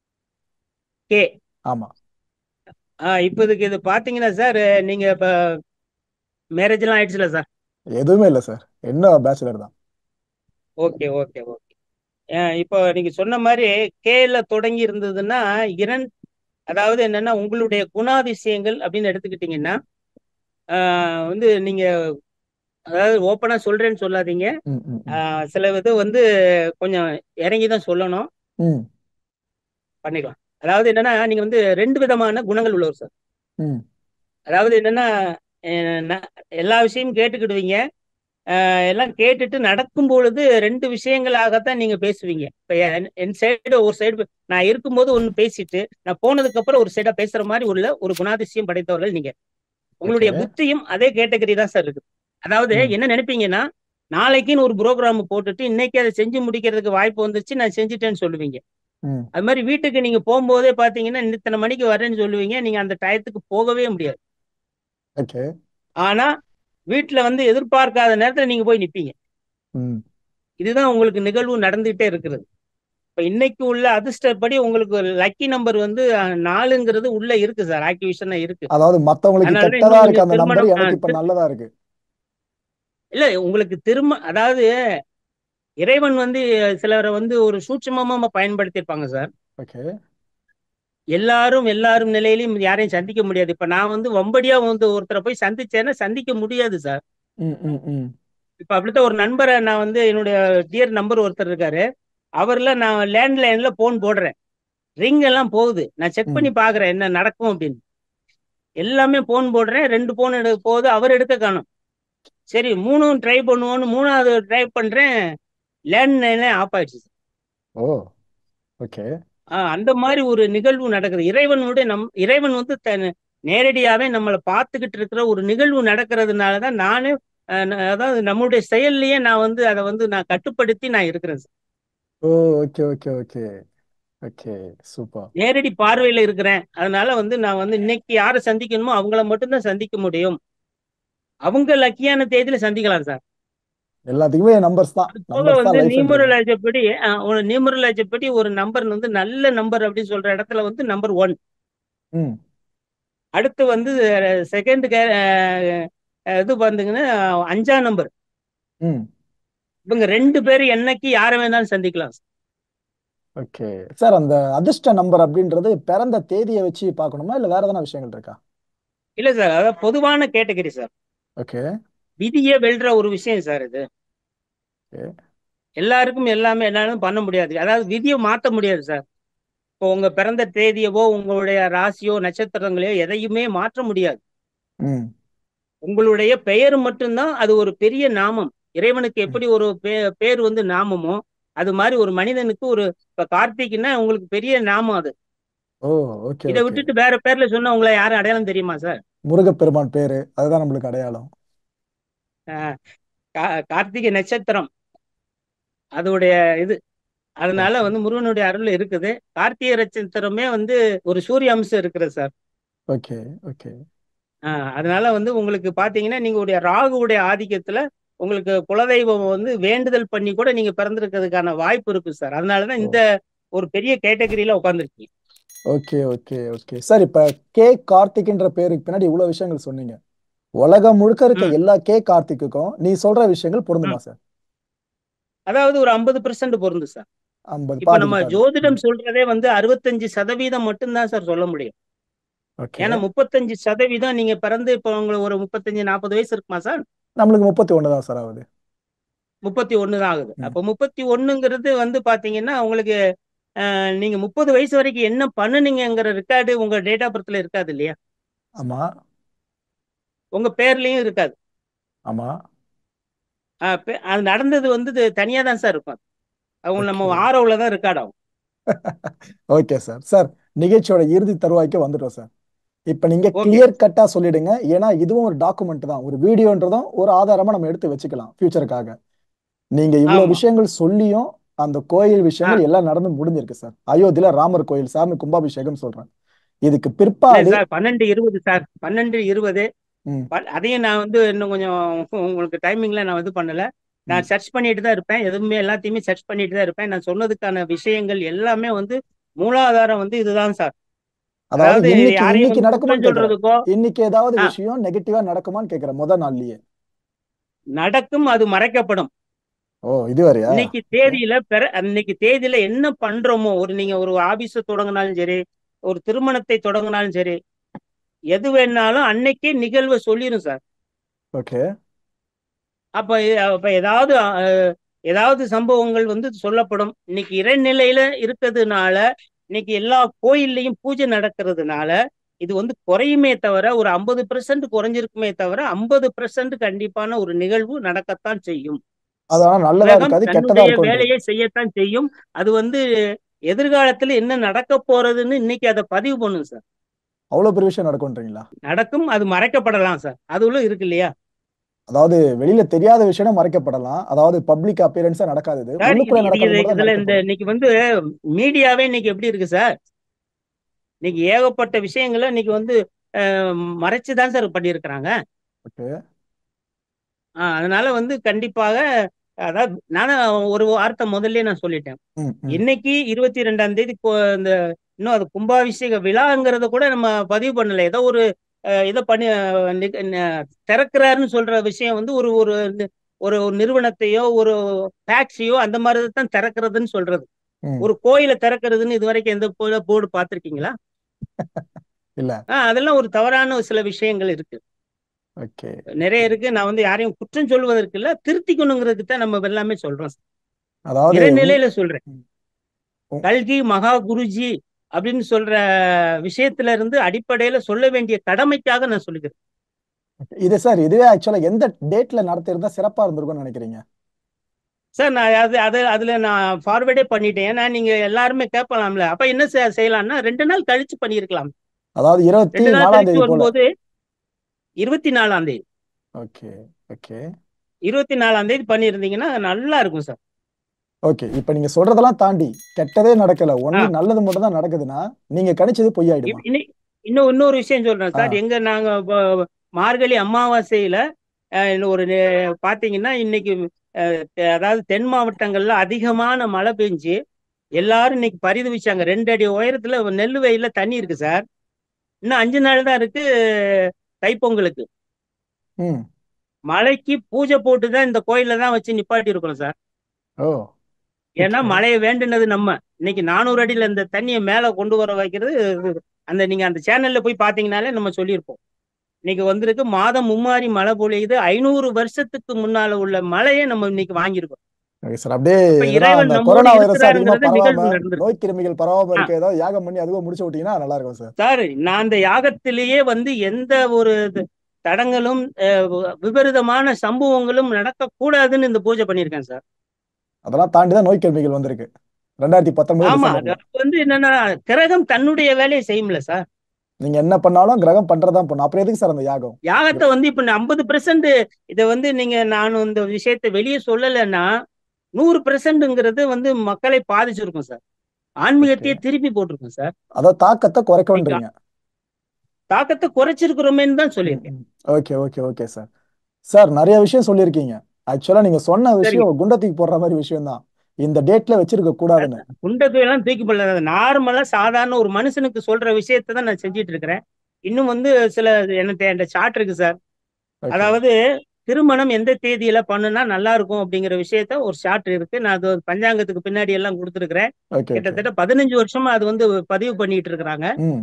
கே. ஆமா. இப்போ இது பாத்தீங்கன்னா சார், நீங்க இப்ப மேரேஜ் எல்லாம் ஆயிடுச்சுல சார்? எதுவுமே இல்லை சார், என்ன பேச்சுலர் தான். Okay okay okay. இப்போ நீங்க சொன்ன மாதிரி கேல தொடங்கி இருந்ததுன்னா அதாவது என்னன்னா உங்களுடைய குணாதிசயங்கள் அப்படின்னு எடுத்துக்கிட்டீங்கன்னா வந்து நீங்க, அதாவது ஓப்பனா சொல்றேன்னு சொல்லாதீங்க. ம் ம் ம் சில இது வந்து கொஞ்சம் இறங்கி தான் சொல்லணும். ம் பண்ணிக்கலாம். அதாவது என்னன்னா நீங்க வந்து 2 விதமான குணங்கள் உள்ளவர் சார். ம் அதாவது என்னன்னா எல்லா விஷயமும் கேட்டுக்கிடுவீங்க. எல்லாம் கேட்டுட்டு நடக்கும் பொழுது 2 விஷயங்களாகத்தான் நீங்க பேசுவீங்க. இப்ப என் சைடு ஒரு சைடு நான் இருக்கும்போது ஒண்ணு பேசிட்டு நான் போனதுக்கு அப்புறம் ஒரு சைடா பேசுற மாதிரி உள்ள ஒரு குணாதிசயம் படைத்தவர்கள் நீங்க. ஓகே. உங்களுடைய புத்தியும் அதே கேட்டகரி தான் சார் இருக்கு. அதாவது ம் என்ன நினைப்பீங்கன்னா, நாளைக்குன்னு ஒரு ப்ரோக்ராம் போட்டுட்டு இன்னைக்கு அதை செஞ்சு முடிக்கிறதுக்கு வாய்ப்பு வந்துச்சு, நான் செஞ்சுட்டேன்னு சொல்லுவீங்க. ம் அது மாதிரி வீட்டுக்கு நீங்க போகும்போதே பாத்தீங்கன்னா இத்தனை மணிக்கு வரேன்னு சொல்லுவீங்க, நீங்க அந்த டயத்துக்கு போகவே முடியாது. ஓகே. ஆனா வீட்டுல வந்து எதிர்பார்க்காத நேரத்துல நீங்க போய் நிப்பீங்க. ம் இதுதான் உங்களுக்கு நிகழ்வு நடந்துகிட்டே இருக்கிறது. இப்ப இன்னைக்கு உள்ள அதிர்ஷ்டப்படி உங்களுக்கு லக்கி நம்பர் வந்து 4ங்கிறது உள்ள இருக்கு சார், ஆக்டிவேஷனா இருக்கு. அதாவது மத்தவங்களுக்கு அதனாலதான் கெட்டதா இன்னும் இருக்கு கொஞ்சம் அந்த நம்பர், திருமணம் எனக்கு இப்ப நல்லதா இருக்கு. இல்ல உங்களுக்கு அதாவது இறைவன் வந்து சிலரை வந்து ஒரு சூட்சுமமா பயன்படுத்தியிருப்பாங்க சார். ஓகே. எல்லாரும் எல்லாரும் நிலையிலையும் யாரையும் சந்திக்க முடியாது. இப்ப நான் வந்து வம்படியா வந்து ஒருத்தரை போய் சந்திச்சேன்னா சந்திக்க முடியாது சார். ம் ம் ம் இப்ப அப்படித்தான் ஒரு நண்பரை நான் வந்து என்னுடைய டியர் நம்பர் ஒருத்தர் இருக்காரு. அவர்ல நான் லேண்ட்லைன்ல போன் போடுறேன். ரிங் எல்லாம் போகுது. நான் செக் ம். பண்ணி பாக்குறேன் என்ன நடக்கும் அப்படின்னு. எல்லாமே போன் போடுறேன். 2 போன் போகுது. அவர் எடுக்க காணும். சரி 3ம் ட்ரை பண்ணுவோன்னு 3வது ட்ரை பண்றேன். லேண்ட்லைனே ஆஃப் ஆயிடுச்சு. ஓ. ஓகே. அந்த மாதிரி ஒரு நிகழ்வு நடக்குது. இறைவன் வந்து நேரடியாவே நம்மளை பார்த்துக்கிட்டு இருக்கிற ஒரு நிகழ்வு நடக்கிறதுனாலதான் நானே அதாவது நம்மளுடைய செயல்லயே நான் வந்து அதை வந்து நான் கட்டுப்படுத்தி நான் இருக்கிறேன் sir. Oh. Okay okay okay okay. Super. நேரடி பார்வையில இருக்கிறேன். அதனால வந்து நான் வந்து இன்னைக்கு யாரை சந்திக்கணுமோ அவங்கள மட்டும்தான் சந்திக்க முடியும். அவங்க லக்கியான தேதியில சந்திக்கலாம் சார். எல்லாத்துக்குமே நம்பர்ஸ் தான், அது போக நம்பர்ஸ் வந்து தான் லைஃப்ன்றீங்க. நியூமரலாஜி படி ஒரு நம்பர் வந்து நல்ல நம்பர் அப்படின்னு சொல்ற இடத்துல வந்து நம்பர் 1. ம் அடுத்து வந்து செகண்ட் இது பாத்தீங்கன்னா 5ஆம் நம்பர். ம். இவங்க 2 பேரும் என்னைக்கு யாரை வேணாலும் சந்திக்கலாம் சார். ஓகே. சார், அந்த அதிர்ஷ்ட நம்பர் அப்படின்றது பிறந்த தேதியை வச்சு பார்க்கணுமா இல்ல வேற எதனா விஷயங்கள் இருக்கா? இல்ல சார், அதாவது பொதுவான கேட்டகரி சார். ஓகே. விதியே வெல்ற ஒரு விஷயம் சார் இது. ஓகே. எல்லாருக்கும் எல்லாமே என்னாலும் பண்ண முடியாது. அதாவது விதியை மாத்த முடியாது சார். இப்போ உங்க பிறந்த தேதியவோ உங்களுடைய ராசியோ நட்சத்திரங்களையோ எதையுமே மாற்ற முடியாது. ம் உங்களுடைய பெயர் மட்டும்தான் அது ஒரு பெரிய நாமம். இறைவனுக்கு ம். எப்படி ஒரு பேர் வந்து நாமமோ அது மாதிரி ஒரு மனிதனுக்கு இப்ப கார்த்திக்னா உங்களுக்கு பெரிய நாமம் அது. ஓ. ஓகே இதை ஓகே. விட்டுட்டு வேற பேர்ல சொன்னா உங்களை யாரும் அடையாளம் தெரியுமா சார்? முருகப்பெருமான் பேரு அதுதான் நம்மளுக்கு அடையாளம். ஆஹ் கார்த்திகை நட்சத்திரம் அதோடைய இது. அதனால ஓகே வந்து முருகனுடைய அருள் இருக்குது. கார்த்திகை நட்சத்திரமே வந்து ஒரு சூரிய அம்சம் இருக்குது சார். Okay okay. அதனால வந்து உங்களுக்கு பாத்தீங்கன்னா நீங்க உடைய ராகுவுடைய ஆதிக்கத்துல உங்களுக்கு குலதெய்வம் வந்து வேண்டுதல் பண்ணி கூட நீங்க பிறந்திருக்கிறதுக்கான வாய்ப்பு இருக்கு சார். அதனாலதான் ஓ. இந்த ஒரு பெரிய கேட்டகரியில உட்காந்துருக்கீங்க. Okay okay okay. சார், இப்ப கே கார்த்திக்ன்ற பேருக்கு பின்னாடி இவ்வளவு விஷயங்கள் சொன்னீங்க. உலகம் முழுக்க இருக்க ம் எல்லா கே கார்த்திக்குக்கும் நீ சொல்ற விஷயங்கள் பொருந்துமா ம் சார்? அதாவது ஒரு 50% பொருந்து சார். 50 இப்ப பாதிக்கு நம்ம பாதி. ம். ஜோதிடம் சொல்றதே வந்து 65% மட்டும்தான் சார் சொல்ல முடியும். ஓகே. ஏன்னா 35% நீங்க பிறந்து இப்ப உங்களுக்கு ஒரு 35 40 வயசு இருக்குமா சார்? நம்மளுக்கு 31 தான் சார் ஆகுது. 31 தான் ஆகுது. ம். அப்ப 31ங்கிறது வந்து பாத்தீங்கன்னா உங்களுக்கு நீங்க 30 வயசு வரைக்கும் என்ன பண்ணுனீங்கங்கிற ரெக்கார்டு உங்க டேட் ஆஃப் பர்த்ல இருக்காது இல்லையா? ஆமா உங்க பேர்லயும் இருக்காது. ஆமா. அது நடந்தது வந்து தனியா தான் சார் இருக்கும். அவங்க நம்ம ஓகே ஆரோவில் தான் ரெக்கார்ட் ஆகும். Okay sir. சார், நிகழ்ச்சியோட இறுதி தருவாய்க்கு வந்துட்டோம் சார். இப்ப நீங்க ஓகே கிளியர் கட்டா சொல்லிடுங்க. ஏன்னா இதுவும் ஒரு டாக்குமெண்ட் தான், ஒரு வீடியோன்றதும் ஒரு ஆதாரமா நம்ம எடுத்து வச்சுக்கலாம் ஃபியூச்சருக்காக. நீங்க இவ்வளவு ஆமா. விஷயங்கள் சொல்லியும் அந்த கோயில் ஆ விஷயங்கள் எல்லாம் நடந்து முடிஞ்சிருக்கு சார். அயோத்தியில ராமர் கோயில் சார்னு கும்பாபிஷேகம் சொல்றேன். இதுக்கு இல்ல பிற்பாடு சார் 12:20 சார் 12:20. ம் அதையும் நான் வந்து இன்னும் கொஞ்சம் உங்களுக்கு டைமிங்ல நான் இது பண்ணல. ம். நான் சர்ச் பண்ணிட்டு தான் இருப்பேன். எதுவுமே எல்லாத்தையுமே சர்ச் பண்ணிட்டு தான் இருப்பேன். நான் சொன்னதுக்கான விஷயங்கள் எல்லாமே வந்து மூலாதாரம் வந்து இதுதான் சார். அதாவது அதாவது இன்னைக்கு யாரையும் இன்னைக்கு வந்து குற்றம் நடக்குமான்னு கேக்குறேன். சொல்றதுக்கோ இன்னைக்கு ஏதாவது ஆ, விஷயம் நெகட்டிவா நடக்குமான்னு கேக்குறேன் முத நாள்லயே. நடக்கும், அது மறைக்கப்படும். ஓ, இது வரையா? ஓகே. இன்னைக்கு தேதியில என்ன பண்றோமோ நீங்க ஒரு ஆபீஸ் தொடங்கினாலும் சரி, ஒரு திருமணத்தை தொடங்கினாலும் சரி, எது வேணாலும் அன்னைக்கே நிகழ்வை சொல்லிரும் சார். ஓகே. அப்ப அப்ப ஏதாவது சம்பவங்கள் வந்து சொல்லப்படும். இன்னைக்கு இறைநிலையில இருக்கிறதுனால இன்னைக்கு எல்லா கோயில்லையும் பூஜை நடக்கிறதுனால இது வந்து குறையுமே தவிர ஒரு 50% குறைஞ்சிருக்குமே தவிர 50% கண்டிப்பான ஒரு நிகழ்வு நடக்கத்தான் செய்யும். அதனால நல்லதா உலகம் இருக்காது, கெட்டதா தன்னுடைய இருக்கும்ன்றீங்க. வேலையை செய்யத்தான் செய்யும். அது வந்து எதிர்காலத்துல என்ன நடக்க போறதுன்னு இன்னைக்கு அதை பதிவு பண்ணும் சார். அவ்வளவு பெரிய விஷயம் நடக்கும்ன்றீங்களா? நடக்கும், அது மறைக்கப்படலாம் சார். அதுவும் இருக்கு இல்லையா அதாவது வெளியில தெரியாத விஷயம் மறைக்கப்படலாம். அதாவது பப்ளிக் அப்பியரன்ஸா நடக்காது, இது சார்? உள்ளுக்குள்ள நடக்கிறது மட்டும் தான் இதுல மறைக்கப்படும். இன்னைக்கு வந்து மீடியாவே இன்னைக்கு எப்படி இருக்கு சார்? இன்னைக்கு ஏகப்பட்ட விஷயங்களை இன்னைக்கு வந்து மறைச்சுதான் சார் பண்ணியிருக்கிறாங்க. ஓகே. அதனால வந்து கண்டிப்பாக அதாவது நானும் ஒரு வார்த்தை முதல்ல நான் சொல்லிட்டேன். ம் ம். இன்னைக்கு 22ஆம் தேதி இந்த இன்னும் அது கும்பாபிஷேக விழாங்கிறத கூட நம்ம பதிவு பண்ணல. ஏதோ ஒரு இதை பண்ணி திறக்கிறாருன்னு சொல்ற விஷயம் வந்து ஒரு ஒரு ஒரு நிறுவனத்தையோ ஒரு ஃபேக்டரியோ அந்த மாதிரி தான் திறக்கிறதுன்னு சொல்றது. ம். ஒரு கோயிலை திறக்கிறதுன்னு இது வரைக்கும் எந்த போர்டு பார்த்திருக்கீங்களா? இல்ல. அதெல்லாம் ஒரு தவறான சில விஷயங்கள் இருக்கு, ஓகே. நிறைய இருக்கு. நான் வந்து யாரையும் குற்றம் சொல்வதற்கு இல்ல, திருத்திக்கணுங்கிறதுக்கு தான் நம்ம எல்லாமே சொல்றோம். அதாவது இறைநிலையில சொல்றேன். ம். உ- கல்கி மகா குருஜி அப்படின்னு சொல்ற விஷயத்துல இருந்து அடிப்படையில சொல்ல வேண்டிய கடமைக்காக நான் சொல்லுகிறேன். இது சார், இதுவே ஆக்சுவலா எந்த டேட்ல நடத்திருந்தா சிறப்பா இருந்திருக்கும்னு நினைக்கிறீங்க? சார் நான் அதுல நான் ஃபார்வேர்டே பண்ணிட்டேன். ஏன்னா நீங்க எல்லாருமே கேட்கலாம்ல, அப்ப என்ன செய்யலாம்னா 2 நாள் கழிச்சு பண்ணியிருக்கலாம். அதாவது 2 நாள் 24ஆம் கழிச்சு தேதி போல. வரும்போது 24ஆம் தேதி ஓகே. ஓகே. 24ஆம் தேதி பண்ணியிருந்தீங்கன்னா நல்லா இருக்கும் சார். ஓகே. இப்ப நீங்க சொல்றதெல்லாம் தாண்டி கெட்டதே நடக்கல, ஆ, ஒன்லி நல்லது மட்டும் தான் நடக்குதுன்னா நீங்க கணிச்சது பொய்யாயிடுமா? இன்னொரு விஷயம் சொல்றேன் ஆ. சார். நாங்க மார்கழி அமாவாசையில இன்னும் பாத்தீங்கன்னா இன்னைக்கு அதாவது தென் மாவட்டங்கள்ல அதிகமான மழை பெஞ்சு எல்லாரும் இன்னைக்கு பரிதவிச்சாங்க. 2 அடி உயரத்துல நெல்லு வயல்ல தண்ணி இருக்கு சார். இன்னும் 5 நாள் தான் இருக்கு தைப்பொங்கலுக்கு. ம். மழைக்கு பூஜை போட்டு தான் இந்த கோயில்ல தான் வச்சு நிப்பாட்டி இருக்கிறோம் சார். ஓ. ஏன்னா ஓகே. மழையை வேண்டுனது நம்ம. இன்னைக்கு 400 அடியில இந்த தண்ணியை மேல கொண்டு வர வைக்கிறது. நீங்க அந்த சேனல்ல போய் பாத்தீங்கன்னாலே நம்ம சொல்லியிருப்போம். இன்னைக்கு வந்திருக்கு மாதம் மும்மாரி மழை பொழியுது. 500 வருஷத்துக்கு முன்னால உள்ள மழையை நம்ம இன்னைக்கு வாங்கியிருக்கோம். Okay sir. அப்படியே அப்ப எதனா இறைவன் அந்த நம்மோடு கொரோனா வைரஸ் அதிகமா இருக்கிறாருங்கிறது பரவாம, நிகழ்வு நடந்திருக்கு. நோய் கிருமிகள் பரவாம ஆ, இருக்க ஏதாவது யாகம் பண்ணி அதுவும் முடிச்சு விட்டீங்கன்னா நல்லா இருக்கும் சார். சார் நான் அந்த யாகத்திலேயே எந்த ஒரு தடங்களும் விபரீதமான சம்பவங்களும் நடக்கக்கூடாதுன்னு இந்த பூஜை பண்ணியிருக்கேன் சார். அதெல்லாம் தாண்டி தான் நோய் கிருமிகள் வந்திருக்கு 2019 ஆமா, அது டிசம்பர்ல. என்னன்னா கிரகம் தன்னுடைய வேலையை செய்யும்ல சார். நீங்க என்ன பண்ணாலும் கிரகம் பண்றதான் பண்ணும். அப்புறம் எதுக்கு சார் அந்த யாகம்? யாகத்தை இப்ப 50% இதை நீங்க நான் இந்த விஷயத்தை வெளியே சொல்லலைன்னா 100%ங்கிறது மக்களை பாதிச்சிருக்கும் சார். ஓகே. ஆன்மீகத்தையே திருப்பி போட்டிருக்கும் சார். அதாவது தாக்கத்தை இன்னைக்கு குறைக்கன்றீங்க. தாக்கத்தை குறைச்சிருக்கிறோமேன்னு தான் சொல்லியிருக்கேன். Okay. Okay. Okay sir. Sir, நிறைய விஷயம் சொல்லியிருக்கீங்க. ஆக்சுவலா நீங்க சொன்ன சரிங்க. விஷயம் குண்டத்துக்கு போடுற மாதிரி விஷயம் தான். இந்த டேட்ல வச்சிருக்க கூடாதுன்னு. குண்டத்தை எல்லாம் தூக்கி போடல. நார்மலா சாதாரண ஒரு மனுஷனுக்கு சொல்ற விஷயத்தை தான் நான் செஞ்சிட்டு இருக்கிறேன். இன்னும் சில என்கிட்ட சார்ட் இருக்கு சார். ஓகே. அதாவது திருமணம் எந்த தேதியில பண்ணுனா நல்லா இருக்கும் அப்படிங்கிற விஷயத்த ஒரு சார்ட் இருக்கு. நான் அது பஞ்சாங்கத்துக்கு பின்னாடி எல்லாம் கொடுத்துருக்கிறேன். ஓகே. ஓகே. கிட்டத்தட்ட 15 வருஷமா அது பதிவு பண்ணிட்டு இருக்கிறாங்க. ம்.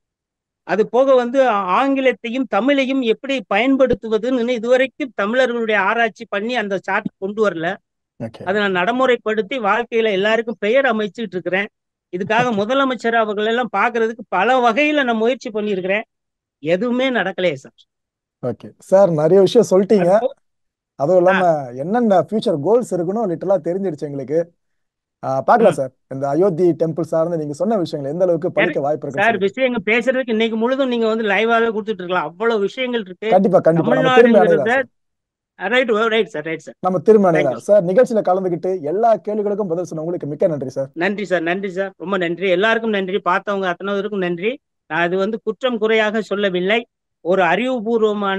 அது போக ஆங்கிலத்தையும் தமிழையும் எப்படி பயன்படுத்துவதுன்னு இதுவரைக்கும் தமிழர்களுடைய ஆராய்ச்சி பண்ணி அந்த சார்ட் கொண்டு வரல. ஓகே. அதை நான் நடைமுறைப்படுத்தி வாழ்க்கையில எல்லாருக்கும் பெயர் அமைச்சுட்டு இருக்கிறேன். இதுக்காக ஓகே. முதலமைச்சர் அவர்கள் எல்லாம் பாக்குறதுக்கு பல வகையில நான் முயற்சி பண்ணியிருக்கிறேன். எதுவுமே நடக்கலையே சார். ஓகே சார், நிறைய விஷயம் சொல்லிட்டீங்க. அது அதுவும் ஆ, இல்லாம என்னென்ன ஃபியூச்சர் கோல்ஸ் இருக்குன்னு லிட்டலா தெரிஞ்சிடுச்சு எங்களுக்கு. பார்க்கலாம் ம். சார். இந்த அயோத்தி டெம்பிள் சார்ந்து நீங்க சொன்ன விஷயங்கள் எந்த அளவுக்கு பலிக்க வாய்ப்பு இருக்குன்னு சார் சொல்லிட்டு. விஷயங்கள் பேசுறதுக்கு இன்னைக்கு முழுதும் நீங்க லைவாவே கொடுத்துட்டு இருக்கலாம். அவ்வளவு விஷயங்கள் இருக்கு. கண்டிப்பா, கண்டிப்பா. நம்ம திரும்பி தமிழ்நாடுங்கிறத அணையலாம் சார். Right right sir, right sir. நம்ம திரும்பி தேங்க்யூ அணையலாம் சார். நிகழ்ச்சியில கலந்துக்கிட்டு எல்லா கேள்விகளுக்கும் பதில் சொன்ன உங்களுக்கு மிக்க நன்றி சார். நன்றி சார், நன்றி சார், ரொம்ப நன்றி. எல்லாருக்கும் நன்றி, பார்த்தவங்க அத்தனை பேருக்கும் நன்றி. நான் அது குற்றம் குறையாக சொல்லவில்லை. ஒரு அறிவுபூர்வமான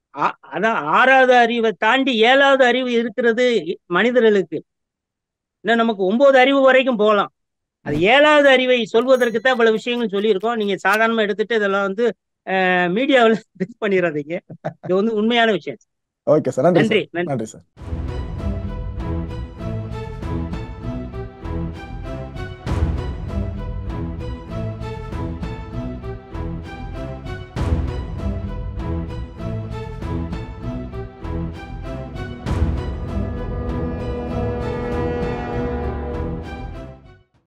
அதான் 6வது அறிவை தாண்டி 7வது அறிவு இருக்கிறது மனிதர்களுக்கு. இன்னும் நமக்கு 9 அறிவு வரைக்கும் போகலாம். அது 7வது அறிவை சொல்வதற்கு தான் இவ்வளவு விஷயங்கள் சொல்லியிருக்கோம். நீங்க சாதாரணமா எடுத்துட்டு இதெல்லாம் மீடியாவில் பண்ணிடாதீங்க. இது உண்மையான விஷயம். Okay sir. நன்றி நன்றி, சார். நன்றி. நன்றி சார்.